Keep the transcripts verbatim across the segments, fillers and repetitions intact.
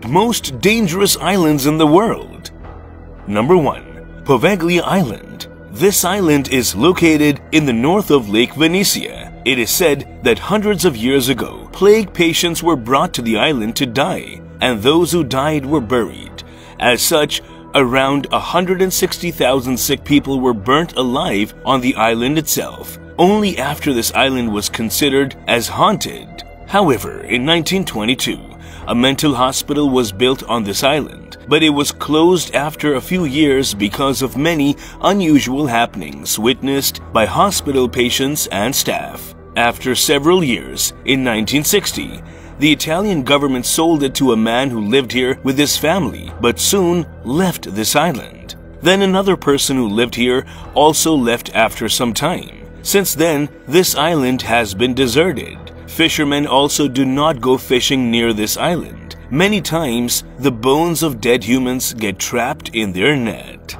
Most dangerous islands in the world. Number one. Poveglia Island. This island is located in the north of Lake Venezia. It is said that hundreds of years ago, plague patients were brought to the island to die, and those who died were buried. As such, around one hundred sixty thousand sick people were burnt alive on the island itself. Only after this island was considered as haunted. However, in nineteen twenty-two, a mental hospital was built on this island, but it was closed after a few years because of many unusual happenings witnessed by hospital patients and staff. After several years, in nineteen sixty, the Italian government sold it to a man who lived here with his family, but soon left this island. Then another person who lived here also left after some time. Since then, this island has been deserted. Fishermen also do not go fishing near this island. Many times, the bones of dead humans get trapped in their net.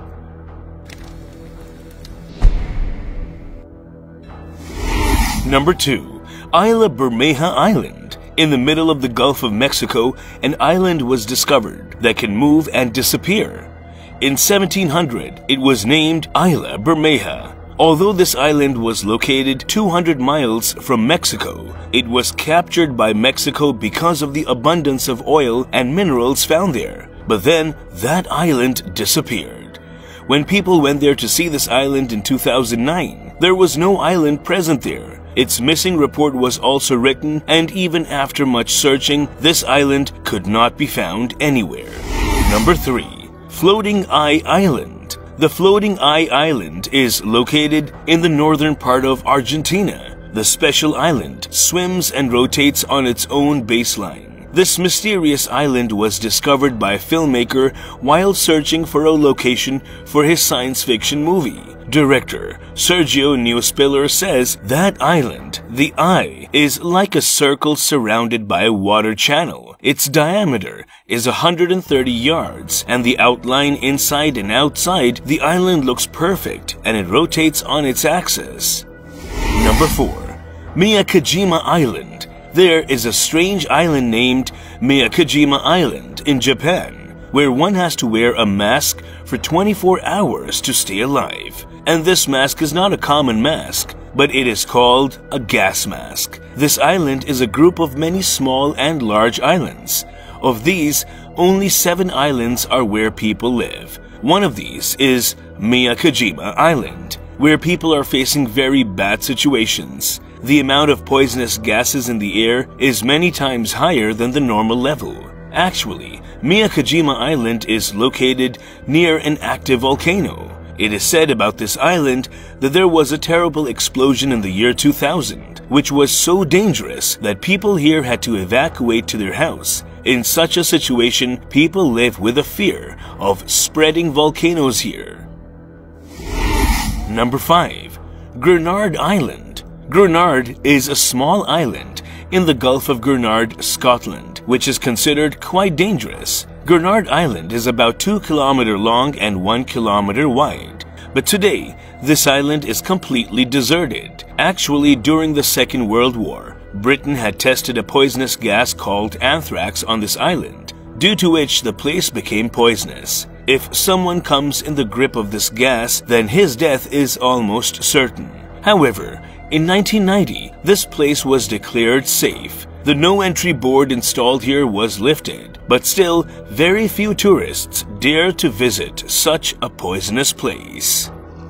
Number two. Isla Bermeja Island. In the middle of the Gulf of Mexico, an island was discovered that can move and disappear. In seventeen hundred, it was named Isla Bermeja. Although this island was located two hundred miles from Mexico, it was captured by Mexico because of the abundance of oil and minerals found there. But then, that island disappeared. When people went there to see this island in two thousand nine, there was no island present there. Its missing report was also written, and even after much searching, this island could not be found anywhere. Number three. Floating Eye Island. The Floating Eye Island is located in the northern part of Argentina. The special island swims and rotates on its own baseline. This mysterious island was discovered by a filmmaker while searching for a location for his science fiction movie. Director Sergio Neuspiller says that island, the eye, is like a circle surrounded by a water channel. Its diameter is one hundred thirty yards, and the outline inside and outside the island looks perfect, and it rotates on its axis. Number four. Miyakojima Island. There is a strange island named Miyakojima Island in Japan, where one has to wear a mask for twenty-four hours to stay alive. And this mask is not a common mask, but it is called a gas mask. This island is a group of many small and large islands. Of these, only seven islands are where people live. One of these is Miyakojima Island, where people are facing very bad situations. The amount of poisonous gases in the air is many times higher than the normal level. Actually, Miyakojima Island is located near an active volcano. It is said about this island that there was a terrible explosion in the year two thousand, which was so dangerous that people here had to evacuate to their house. In such a situation, people live with a fear of spreading volcanoes here. Number five. Grenard Island. Grenard is a small island in the Gulf of Grenard, Scotland, which is considered quite dangerous. Grenard Island is about two kilometers long and one kilometer wide. But today, this island is completely deserted. Actually, during the Second World War, Britain had tested a poisonous gas called anthrax on this island, due to which the place became poisonous. If someone comes in the grip of this gas, then his death is almost certain. However, in nineteen ninety, this place was declared safe. The no-entry board installed here was lifted, but still, very few tourists dare to visit such a poisonous place.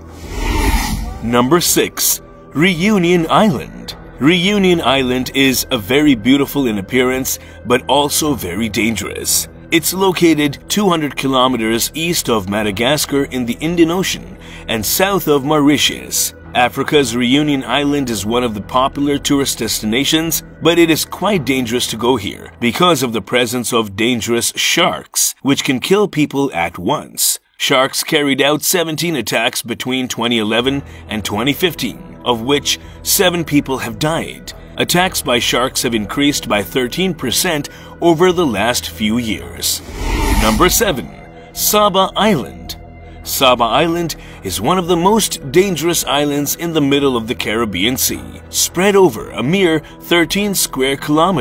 Number six. Reunion Island. Reunion Island is a very beautiful in appearance, but also very dangerous. It's located two hundred kilometers east of Madagascar in the Indian Ocean and south of Mauritius. Africa's Reunion Island is one of the popular tourist destinations, but it is quite dangerous to go here because of the presence of dangerous sharks, which can kill people at once. Sharks carried out seventeen attacks between twenty eleven and twenty fifteen, of which seven people have died. Attacks by sharks have increased by thirteen percent over the last few years. Number seven. Saba Island. Saba Island is one of the most dangerous islands in the middle of the Caribbean Sea. Spread over a mere thirteen square kilometer,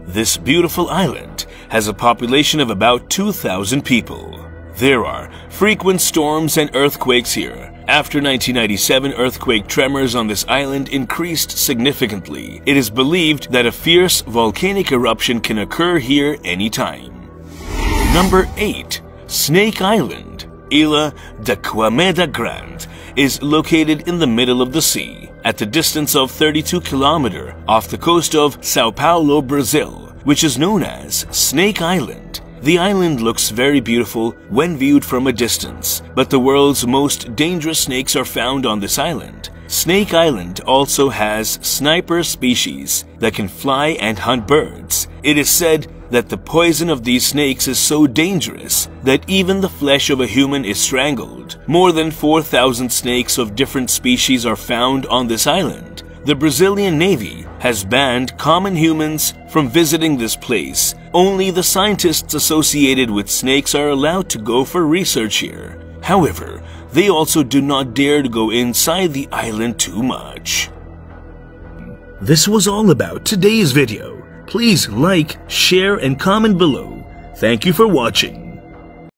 This beautiful island has a population of about two thousand people. There are frequent storms and earthquakes here. After nineteen ninety-seven, earthquake tremors on this island increased significantly. It is believed that a fierce volcanic eruption can occur here anytime. Number eight. Snake Island. Ilha da Queimada Grande is located in the middle of the sea, at the distance of thirty-two kilometers off the coast of Sao Paulo, Brazil, which is known as Snake Island. The island looks very beautiful when viewed from a distance, but the world's most dangerous snakes are found on this island. Snake Island also has sniper species that can fly and hunt birds. It is said that the poison of these snakes is so dangerous that even the flesh of a human is strangled. More than four thousand snakes of different species are found on this island. The Brazilian Navy has banned common humans from visiting this place. Only the scientists associated with snakes are allowed to go for research here. However, they also do not dare to go inside the island too much. This was all about today's video. Please like, share, and comment below. Thank you for watching.